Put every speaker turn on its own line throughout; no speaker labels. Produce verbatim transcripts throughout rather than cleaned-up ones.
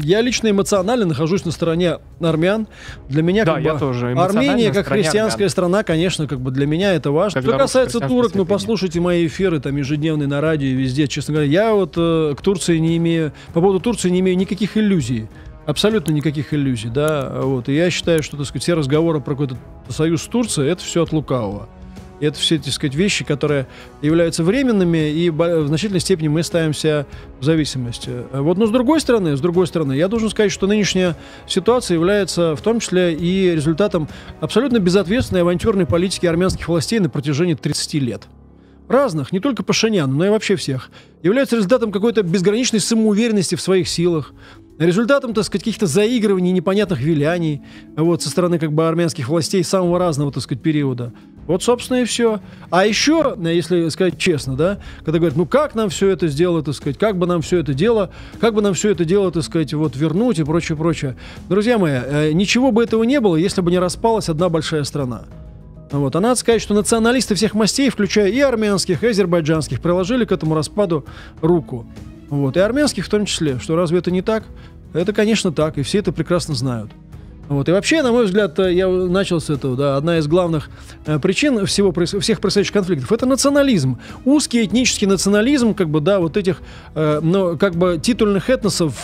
Я лично эмоционально нахожусь на стороне армян. Для меня,
да,
как
я
бы,
тоже
Армения, как христианская армян. страна, конечно, как бы для меня это важно. Когда Что касается турок, ну, послушайте мои эфиры, там, ежедневные на радио и везде, честно говоря. Я вот э, к Турции не имею, по поводу Турции не имею никаких иллюзий. Абсолютно никаких иллюзий, да. Вот. И я считаю, что, так сказать, все разговоры про какой-то союз с Турцией, это все от лукавого. Это все, так сказать, вещи, которые являются временными, и в значительной степени мы ставимся в зависимости. Вот, но с другой стороны, с другой стороны, я должен сказать, что нынешняя ситуация является в том числе и результатом абсолютно безответственной авантюрной политики армянских властей на протяжении тридцати лет. Разных, не только Пашинян, но и вообще всех. Является результатом какой-то безграничной самоуверенности в своих силах, результатом, так сказать, каких-то заигрываний, непонятных виляний вот, со стороны как бы армянских властей самого разного, так сказать, периода. Вот, собственно, и все. А еще, если сказать честно, да, когда говорят, ну как нам все это сделать, так сказать, как бы нам все это дело, как бы нам все это дело, так сказать, вот вернуть и прочее, прочее. Друзья мои, ничего бы этого не было, если бы не распалась одна большая страна. Вот. А надо сказать, что националисты всех мастей, включая и армянских, и азербайджанских, приложили к этому распаду руку. Вот. И армянских в том числе. Что разве это не так? Это, конечно, так, и все это прекрасно знают. Вот. И вообще, на мой взгляд, я начал с этого, да, одна из главных э, причин всего, всех происходящих конфликтов — это национализм. Узкий этнический национализм, как бы, да, вот этих, э, ну, как бы, титульных этносов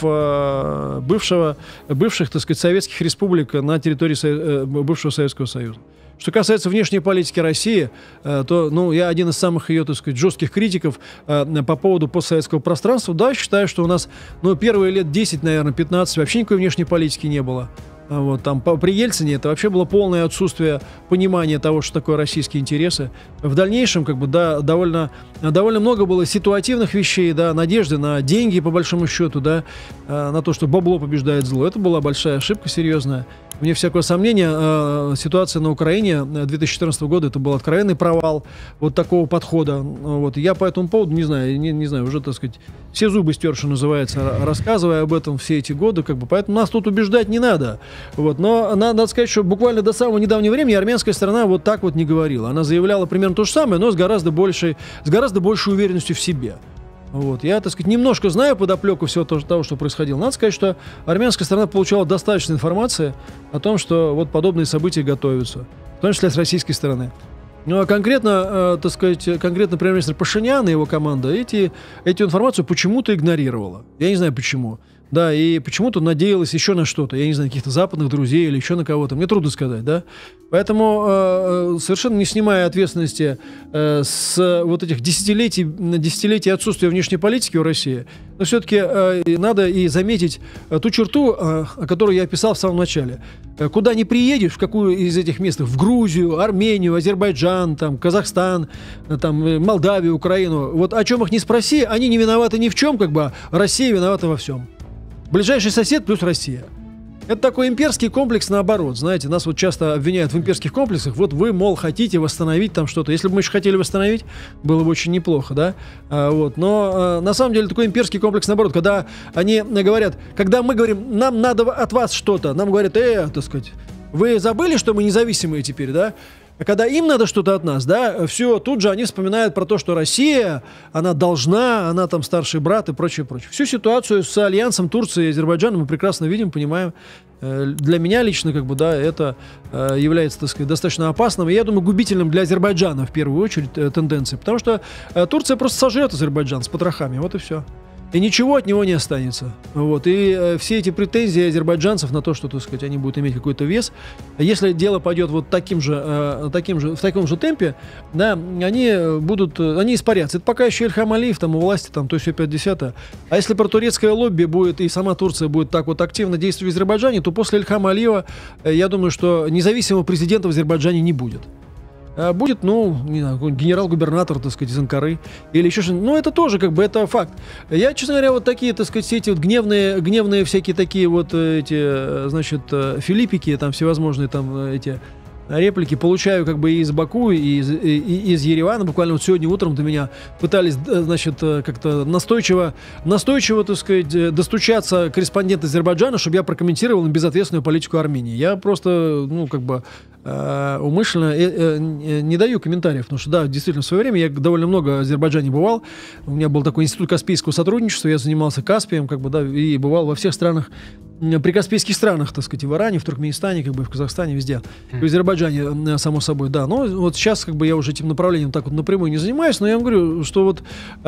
э, бывшего, бывших, так сказать, советских республик на территории э, бывшего Советского Союза. Что касается внешней политики России, э, то, ну, я один из самых ее, так сказать, жестких критиков э, по поводу постсоветского пространства. Да, считаю, что у нас, ну, первые лет десять, наверное, пятнадцать вообще никакой внешней политики не было. Вот, там, по, при Ельцине это вообще было полное отсутствие понимания того, что такое российские интересы. В дальнейшем, как бы, да, довольно, довольно много было ситуативных вещей, да, надежды на деньги, по большому счету, да, э, на то, что бабло побеждает зло. Это была большая ошибка серьезная. Вне всякого сомнения, э, ситуация на Украине две тысячи четырнадцатого года — это был откровенный провал вот такого подхода. Вот. Я по этому поводу, не знаю, не, не знаю, уже, так сказать, все зубы стер, что называется, рассказывая об этом все эти годы, как бы, поэтому нас тут убеждать не надо. Вот. Но надо, надо сказать, что буквально до самого недавнего времени армянская сторона вот так вот не говорила. Она заявляла примерно то же самое, но с гораздо большей, с гораздо большей уверенностью в себе. Вот. Я, так сказать, немножко знаю подоплеку всего того, что происходило. Надо сказать, что армянская сторона получала достаточно информации о том, что вот подобные события готовятся, в том числе с российской стороны. Ну, а конкретно, э, так сказать, конкретно премьер-министр Пашинян и его команда эти, эту информацию почему-то игнорировала. Я не знаю почему. Да, и почему-то надеялась еще на что-то. Я не знаю, каких-то западных друзей или еще на кого-то. Мне трудно сказать, да. Поэтому, э, совершенно не снимая ответственности э, с вот этих десятилетий, десятилетий отсутствия внешней политики в России, но все-таки э, надо и заметить э, ту черту, э, о которой я описал в самом начале. Э, куда ни приедешь, в какую из этих мест, в Грузию, Армению, Азербайджан, там, Казахстан, э, там, Молдавию, Украину, вот о чем их не спроси, они не виноваты ни в чем, как бы, а Россия виновата во всем. Ближайший сосед плюс Россия. Это такой имперский комплекс наоборот. Знаете, нас вот часто обвиняют в имперских комплексах. Вот вы, мол, хотите восстановить там что-то. Если бы мы еще хотели восстановить, было бы очень неплохо, да? А, вот. Но а, на самом деле такой имперский комплекс наоборот. Когда они говорят, когда мы говорим, нам надо от вас что-то, нам говорят, э, так сказать, вы забыли, что мы независимые теперь, да? А когда им надо что-то от нас, да, все, тут же они вспоминают про то, что Россия, она должна, она там старший брат и прочее, прочее. Всю ситуацию с альянсом Турции и Азербайджана мы прекрасно видим, понимаем. Для меня лично, как бы, да, это является, так сказать, достаточно опасным и, я думаю, губительным для Азербайджана в первую очередь тенденцией, потому что Турция просто сожрет Азербайджан с потрохами, вот и все. И ничего от него не останется. Вот. И э, все эти претензии азербайджанцев на то, что, так сказать, они будут иметь какой-то вес, если дело пойдет вот таким же, э, таким же, в таком же темпе, да, они будут, они испарятся. Это пока еще Ильхам Алиев там у власти, там, то все пятьдесят. А если про турецкое лобби будет, и сама Турция будет так вот активно действовать в Азербайджане, то после Ильхама Алиева, э, я думаю, что независимого президента в Азербайджане не будет. Будет, ну, не знаю, генерал-губернатор, так сказать, из Анкары или еще что-нибудь. Ну, это тоже, как бы, это факт. Я, честно говоря, вот такие, так сказать, все эти вот гневные, гневные всякие такие вот эти, значит, филиппики, там, всевозможные там эти реплики получаю, как бы, и из Баку, и из, и, и из Еревана. Буквально вот сегодня утром до меня пытались, значит, как-то настойчиво, настойчиво, так сказать, достучаться корреспондент Азербайджана, чтобы я прокомментировал им безответственную политику Армении. Я просто, ну, как бы, э, умышленно э, э, не даю комментариев, потому что, да, действительно, в свое время я довольно много в Азербайджане бывал. У меня был такой институт каспийского сотрудничества, я занимался Каспием, как бы, да, и бывал во всех странах, прикаспийских странах, так сказать, и в Иране, в Туркменистане, как бы, в Казахстане, везде. В Азербайджане, само собой, да. Но вот сейчас, как бы, я уже этим направлением так вот напрямую не занимаюсь, но я вам говорю, что вот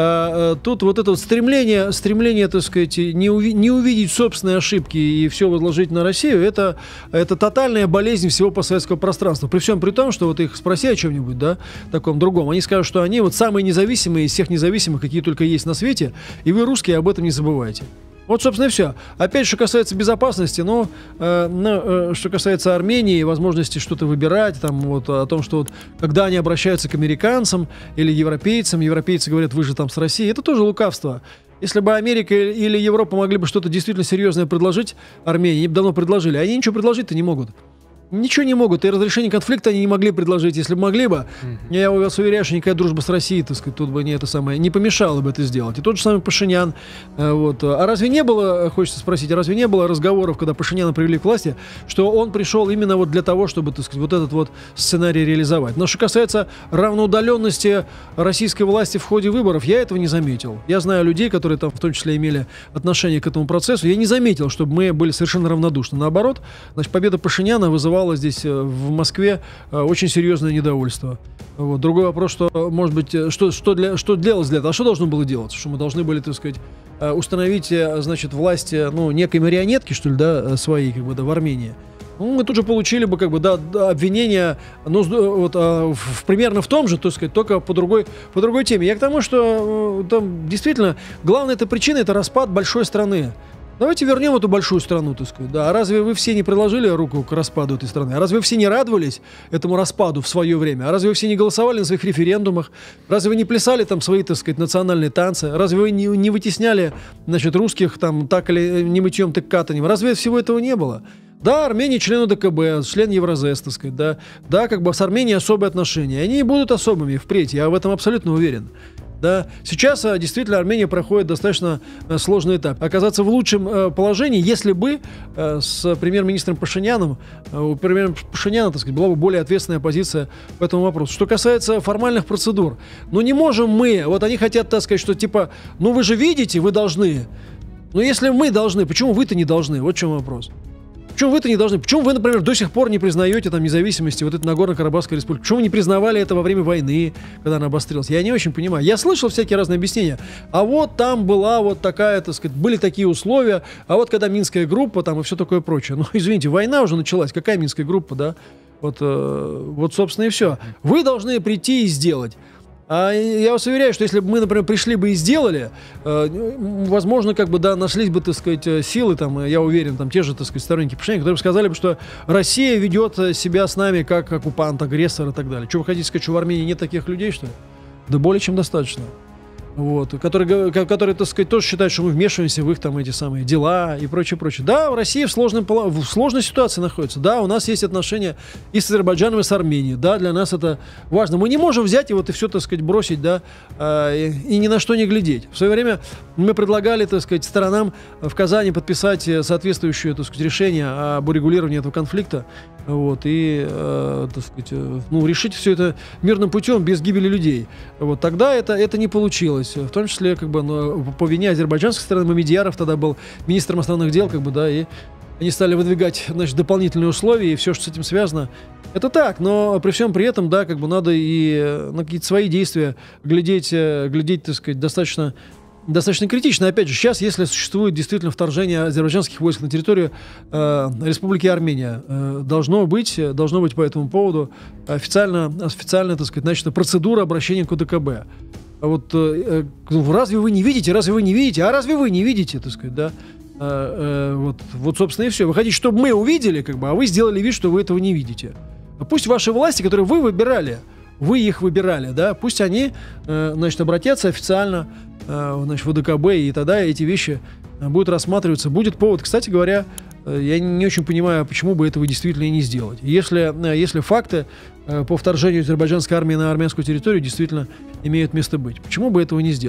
э, тут вот это вот стремление, стремление, так сказать, не, уви- не увидеть собственные ошибки и все возложить на Россию, это, это тотальная болезнь всего постсоветского пространства. При всем при том, что вот их спроси о чем-нибудь, да, таком другом, они скажут, что они вот самые независимые из всех независимых, какие только есть на свете, и вы, русские, об этом не забывайте. Вот, собственно, и все. Опять, что касается безопасности, ну, э, ну э, что касается Армении, возможности что-то выбирать, там, вот, о том, что вот, когда они обращаются к американцам или европейцам, европейцы говорят, вы же там с Россией, это тоже лукавство. Если бы Америка или Европа могли бы что-то действительно серьезное предложить Армении, они бы давно предложили, они ничего предложить-то не могут. Ничего не могут, и разрешение конфликта они не могли предложить. Если бы могли бы, mm-hmm. я вас уверяю, что никакая дружба с Россией, так сказать, тут бы не это самое, не помешало бы это сделать. И тот же самый Пашинян. Вот. А разве не было, хочется спросить, а разве не было разговоров, когда Пашиняна привели к власти, что он пришел именно вот для того, чтобы, так сказать, вот этот вот сценарий реализовать? Но что касается равноудаленности российской власти в ходе выборов, я этого не заметил. Я знаю людей, которые там в том числе имели отношение к этому процессу, я не заметил, чтобы мы были совершенно равнодушны. Наоборот, значит, победа Пашиняна вызывала здесь в Москве очень серьезное недовольство. Вот. Другой вопрос, что, может быть, что, что, для, что делалось для этого? А что должно было делаться? Что мы должны были, так сказать, установить, значит, власть, ну, некой марионетки, что ли, да, своей, как бы, да, в Армении? Ну, мы тут же получили бы, как бы, да, обвинения, ну, вот, а, в, примерно в том же, так сказать, только по другой, по другой теме. Я к тому, что там действительно главная эта причина — это распад большой страны. Давайте вернем эту большую страну, так сказать. Да. А разве вы все не приложили руку к распаду этой страны? А разве вы все не радовались этому распаду в свое время? А разве вы все не голосовали на своих референдумах? Разве вы не плясали там свои, так сказать, национальные танцы? Разве вы не, не вытесняли, значит, русских там так или не мытьем, так катанем? Разве всего этого не было? Да, Армения член ОДКБ, член Евразес, так сказать, да. Да, как бы с Арменией особые отношения. Они и будут особыми впредь, я в этом абсолютно уверен. Да. Сейчас а, действительно Армения проходит достаточно а, сложный этап. Оказаться в лучшем а, положении, если бы а, с премьер-министром Пашиняном, а, у премьера Пашиняна, так сказать, была бы более ответственная позиция по этому вопросу. Что касается формальных процедур, ну не можем мы, вот они хотят, так сказать, что типа, ну вы же видите, вы должны. Но если мы должны, почему вы-то не должны? Вот в чем вопрос. Почему вы это не должны? Почему вы, например, до сих пор не признаете там независимости вот этой Нагорно-Карабахской республики? Почему вы не признавали это во время войны, когда она обострилась? Я не очень понимаю. Я слышал всякие разные объяснения. А вот там была вот такая, так сказать, были такие условия, а вот когда Минская группа там и все такое прочее. Ну, извините, война уже началась. Какая Минская группа, да? Вот, э, вот собственно, и все. Вы должны прийти и сделать. А я вас уверяю, что если бы мы, например, пришли бы и сделали, э, возможно, как бы, да, нашлись бы, так сказать, силы, там, я уверен, там, те же, так сказать, сторонники Пашиняна, которые бы сказали бы, что Россия ведет себя с нами как оккупант, агрессор и так далее. Что вы хотите сказать, что в Армении нет таких людей, что ли? Да более чем достаточно. Вот, которые, которые, так сказать, тоже считают, что мы вмешиваемся в их там эти самые дела и прочее, прочее. Да, Россия в, сложном, в сложной ситуации находится. Да, у нас есть отношения и с Азербайджаном, и с Арменией. Да, для нас это важно. Мы не можем взять и вот и все, так сказать, бросить, да, и, и ни на что не глядеть. В свое время мы предлагали, так сказать, сторонам в Казани подписать соответствующее, так сказать, решение об урегулировании этого конфликта. Вот, и, э, так сказать, э, ну, решить все это мирным путем, без гибели людей. Вот, тогда это, это не получилось. В том числе, как бы, ну, по вине азербайджанской стороны, Мамедьяров тогда был министром иностранных дел, как бы, да, и они стали выдвигать, значит, дополнительные условия, и все, что с этим связано. Это так, но при всем при этом, да, как бы надо и на какие-то свои действия глядеть, глядеть, так сказать, достаточно достаточно критично. Опять же, сейчас, если существует действительно вторжение азербайджанских войск на территорию э, Республики Армения, э, должно быть, должно быть по этому поводу официально, официально, так сказать, начата процедура обращения к ОДКБ. А вот э, э, разве вы не видите, разве вы не видите, а разве вы не видите, так сказать, да? Э, э, вот, вот, собственно, и все. Вы хотите, чтобы мы увидели, как бы, а вы сделали вид, что вы этого не видите. А пусть ваши власти, которые вы выбирали, вы их выбирали, да, пусть они, э, значит, обратятся официально, значит, в ОДКБ, и тогда эти вещи будут рассматриваться. Будет повод, кстати говоря, я не очень понимаю, почему бы этого действительно и не сделать. Если, если факты по вторжению азербайджанской армии на армянскую территорию действительно имеют место быть, почему бы этого не сделать?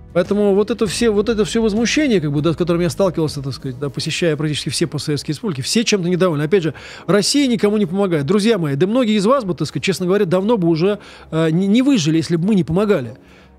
Поэтому вот это все, вот это все возмущение, как бы, да, с которым я сталкивался, так сказать, да, посещая практически все постсоветские республики, все чем-то недовольны. Опять же, Россия никому не помогает. Друзья мои, да многие из вас бы, так сказать, честно говоря, давно бы уже э, не, не выжили, если бы мы не помогали.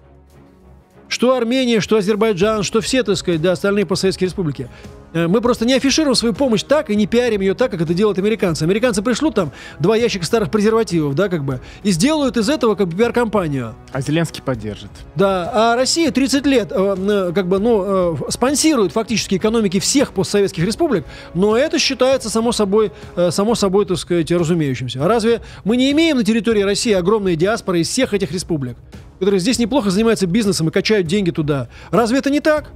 Что Армения, что Азербайджан, что все, так сказать, да, остальные постсоветские республики. Мы просто не афишируем свою помощь так и не пиарим ее так, как это делают американцы. Американцы пришлют там два ящика старых презервативов, да, как бы, и сделают из этого как бы пиар-компанию.
А Зеленский поддержит.
Да, а Россия тридцать лет э, как бы, ну, э, спонсирует фактически экономики всех постсоветских республик, но это считается само собой, э, само собой, так сказать, разумеющимся. А разве мы не имеем на территории России огромные диаспоры из всех этих республик, которые здесь неплохо занимаются бизнесом и качают деньги туда? Разве это не так?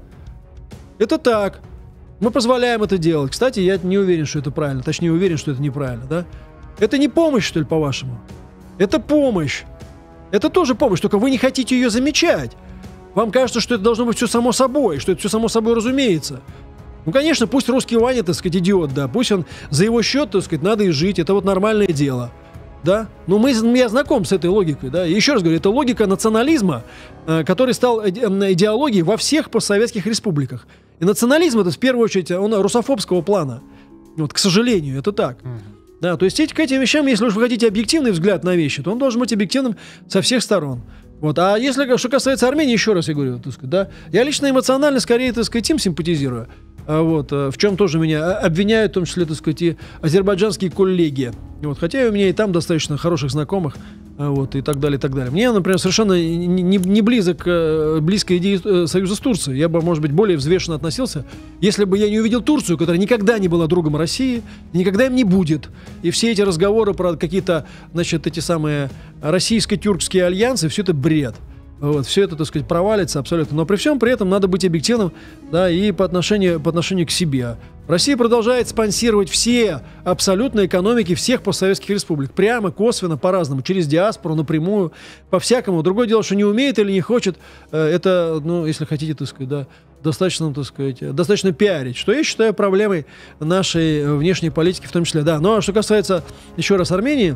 Это так. Мы позволяем это делать. Кстати, я не уверен, что это правильно. Точнее, уверен, что это неправильно, да? Это не помощь, что ли, по-вашему? Это помощь. Это тоже помощь, только вы не хотите ее замечать. Вам кажется, что это должно быть все само собой, что это все само собой разумеется. Ну, конечно, пусть русский Ваня, так сказать, идиот, да, пусть он за его счет, так сказать, надо и жить. Это вот нормальное дело. Да? Но мы, я знаком с этой логикой. Да? И еще раз говорю, это логика национализма, э, который стал идеологией во всех постсоветских республиках. И национализм это в первую очередь он русофобского плана. Вот, к сожалению, это так. Mm-hmm. Да, то есть эти, к этим вещам, если уж вы хотите объективный взгляд на вещи, то он должен быть объективным со всех сторон. Вот. А если что касается Армении, еще раз я говорю, так сказать, да, я лично эмоционально скорее, так сказать, им симпатизирую. Вот, в чем тоже меня обвиняют, в том числе, так сказать, и азербайджанские коллеги. Вот, хотя у меня и там достаточно хороших знакомых, вот, и так далее, и так далее. Мне, например, совершенно не, не, не близок, близкая идея союза с Турцией. Я бы, может быть, более взвешенно относился, если бы я не увидел Турцию, которая никогда не была другом России, никогда им не будет. И все эти разговоры про какие-то, значит, эти самые российско-тюркские альянсы, все это бред. Вот, все это, так сказать, провалится абсолютно. Но при всем при этом надо быть объективным, да, и по отношению, по отношению к себе. Россия продолжает спонсировать все абсолютно экономики всех постсоветских республик. Прямо, косвенно, по-разному. Через диаспору, напрямую, по-всякому. Другое дело, что не умеет или не хочет, это, ну, если хотите, так сказать, да, достаточно, так сказать, достаточно пиарить. Что я считаю проблемой нашей внешней политики в том числе. Да. Ну, а что касается, еще раз, Армении,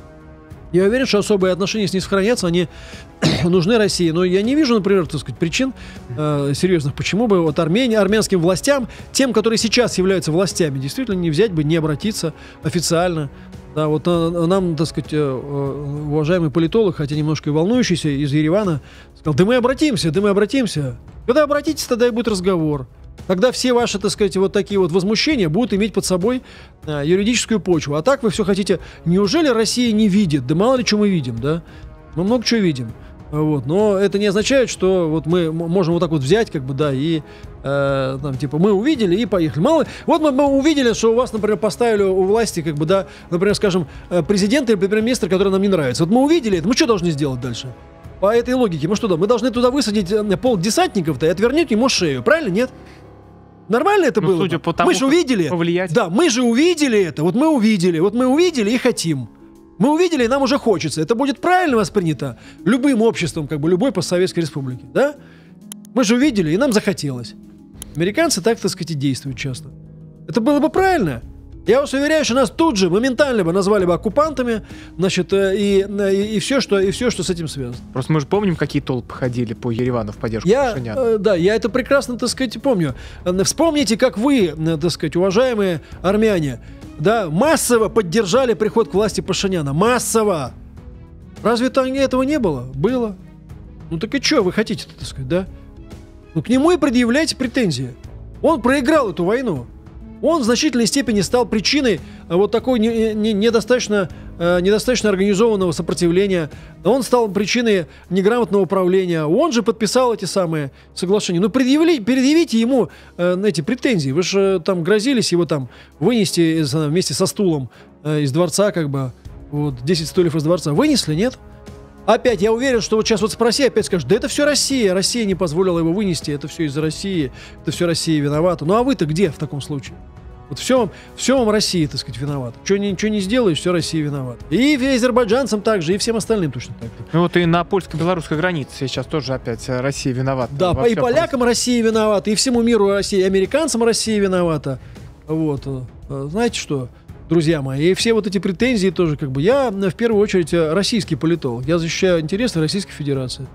я уверен, что особые отношения с ней сохранятся, они нужны России. Но я не вижу, например, так сказать, причин э, серьезных, почему бы вот Армении, армянским властям, тем, которые сейчас являются властями, действительно не взять бы, не обратиться официально. Да, вот э, нам, так сказать, э, уважаемый политолог, хотя немножко и волнующийся, из Еревана, сказал, да мы обратимся, да мы обратимся. Когда обратитесь, тогда и будет разговор. Тогда все ваши, так сказать, вот такие вот возмущения будут иметь под собой а, юридическую почву. А так вы все хотите... Неужели Россия не видит? Да мало ли что мы видим, да? Мы много чего видим. Вот. Но это не означает, что вот мы можем вот так вот взять, как бы, да, и э, там, типа, мы увидели и поехали. Мало... Вот мы, мы увидели, что у вас, например, поставили у власти, как бы, да, например, скажем, президента или премьер-министра, который нам не нравится. Вот мы увидели это, мы что должны сделать дальше? По этой логике, мы что, да, мы должны туда высадить полк десантников-то и отвернуть ему шею, правильно? Нет? Нормально это ну, было?
Судя по тому,
мы же увидели.
Повлиять.
Да, мы же увидели это. Вот мы увидели. Вот мы увидели и хотим. Мы увидели, и нам уже хочется. Это будет правильно воспринято любым обществом, как бы любой постсоветской республики. Да? Мы же увидели, и нам захотелось. Американцы так, так сказать, и действуют часто. Это было бы правильно. Я вас уверяю, что нас тут же моментально бы назвали бы оккупантами, значит, и, и, и, все, что, и все, что с этим связано.
Просто мы же помним, какие толпы ходили по Еревану в поддержку
я,
Пашиняна.
Э, да, я это прекрасно, так сказать, помню. Вспомните, как вы, так сказать, уважаемые армяне, да, массово поддержали приход к власти Пашиняна. Массово! Разве там этого не было? Было. Ну так и что вы хотите, так сказать, да? Ну к нему и предъявляйте претензии. Он проиграл эту войну. Он в значительной степени стал причиной вот такой не, не, недостаточно, э, недостаточно организованного сопротивления. Он стал причиной неграмотного управления. Он же подписал эти самые соглашения. Ну, предъявили, предъявите ему э, эти претензии. Вы же там грозились его там вынести из, вместе со стулом э, из дворца, как бы, вот, десять стульев из дворца. Вынесли, нет? Опять, я уверен, что вот сейчас вот спроси, опять скажут, да это все Россия. Россия не позволила его вынести, это все из-за России. Это все Россия виновата. Ну, а вы-то где в таком случае? Вот все, все вам Россия, так сказать, виновата. Что ничего не сделаешь, все Россия виновата. И азербайджанцам также, и всем остальным точно так.
Ну вот и на польско-белорусской границе сейчас тоже опять Россия виновата.
Да, и полякам Россия виновата, и всему миру Россия, и американцам Россия виновата. Вот. Знаете что, друзья мои, и все вот эти претензии тоже, как бы, я в первую очередь российский политолог. Я защищаю интересы Российской Федерации.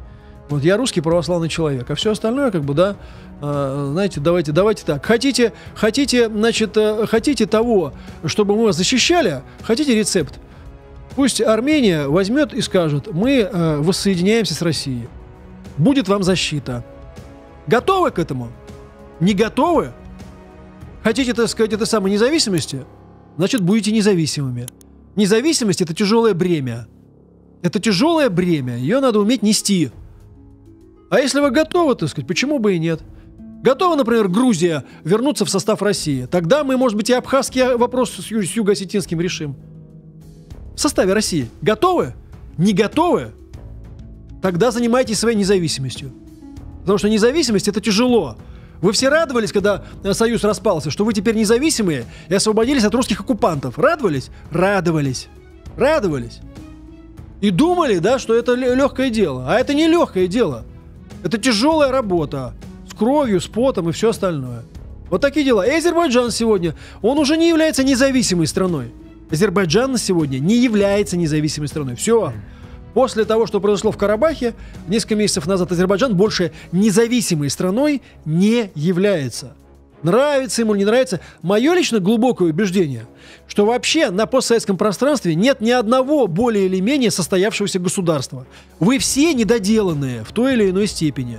Вот я русский православный человек, а все остальное, как бы, да, э, знаете, давайте, давайте так. Хотите, хотите, значит, э, хотите того, чтобы мы вас защищали, хотите рецепт. Пусть Армения возьмет и скажет: мы э, воссоединяемся с Россией. Будет вам защита. Готовы к этому? Не готовы? Хотите, так сказать, этой самой независимости? Значит, будете независимыми. Независимость — это тяжелое бремя. Это тяжелое бремя. Ее надо уметь нести. А если вы готовы, так сказать, почему бы и нет? Готова, например, Грузия вернуться в состав России? Тогда мы, может быть, и абхазский вопрос с, ю- с юго-осетинским решим. В составе России. Готовы? Не готовы? Тогда занимайтесь своей независимостью. Потому что независимость — это тяжело. Вы все радовались, когда Союз распался, что вы теперь независимые и освободились от русских оккупантов. Радовались? Радовались. Радовались. И думали, да, что это легкое дело. А это не легкое дело. Это тяжелая работа. С кровью, с потом и все остальное. Вот такие дела. И Азербайджан сегодня, он уже не является независимой страной. Азербайджан сегодня не является независимой страной. Все. После того, что произошло в Карабахе, несколько месяцев назад, Азербайджан больше независимой страной не является. Нравится ему, не нравится. Мое лично глубокое убеждение, что вообще на постсоветском пространстве нет ни одного более или менее состоявшегося государства. Вы все недоделанные в той или иной степени.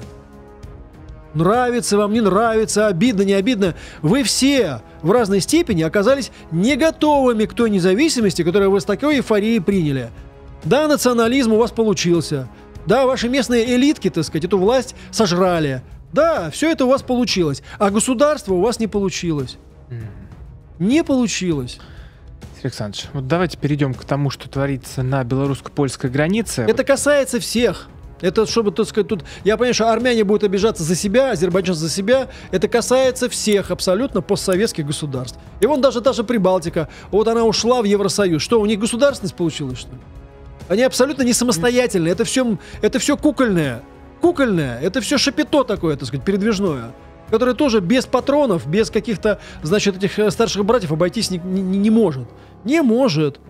Нравится вам, не нравится, обидно, не обидно. Вы все в разной степени оказались не готовыми к той независимости, которую вы с такой эйфорией приняли. Да, национализм у вас получился. Да, ваши местные элитки, так сказать, эту власть сожрали. Да, все это у вас получилось. А государство у вас не получилось. Mm. Не получилось.
Сергей Александрович, вот давайте перейдем к тому, что творится на белорусско-польской границе.
Это касается всех. Это, чтобы, так сказать, тут... Я понимаю, что армяне будут обижаться за себя, азербайджанцы за себя. Это касается всех абсолютно постсоветских государств. И вон даже та же Прибалтика. Вот она ушла в Евросоюз. Что, у них государственность получилась, что ли? Они абсолютно не самостоятельные. Это все, это все кукольное. Кукольное. Это все шапито такое, так сказать, передвижное. Которое тоже без патронов, без каких-то, значит, этих старших братьев обойтись не, не, не может. Не может.